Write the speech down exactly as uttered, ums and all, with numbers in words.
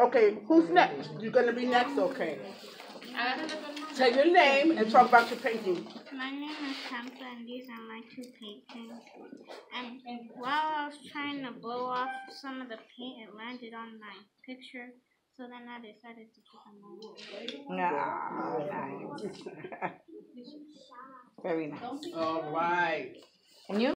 Okay, who's next? You're gonna be next, okay. Say your name and talk about your painting. My name is Tempa, and these are my two paintings. And while I was trying to blow off some of the paint, it landed on my picture. So then I decided to put them on. Ah, nice. Very nice. All right. And you?